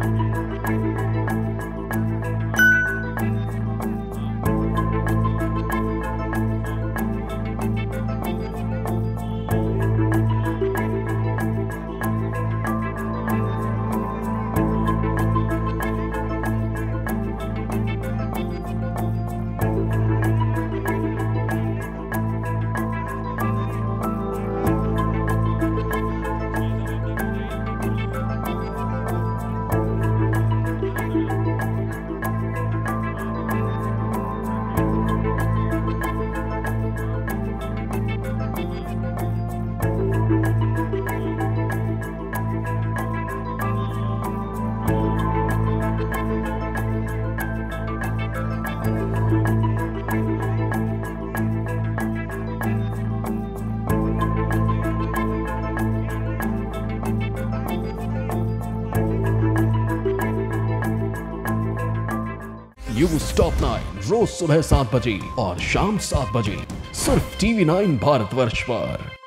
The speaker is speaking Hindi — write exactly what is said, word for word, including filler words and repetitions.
न्यूज टॉप नाइन रोज सुबह सात बजे और शाम सात बजे सिर्फ टीवी नाइन भारतवर्ष पर।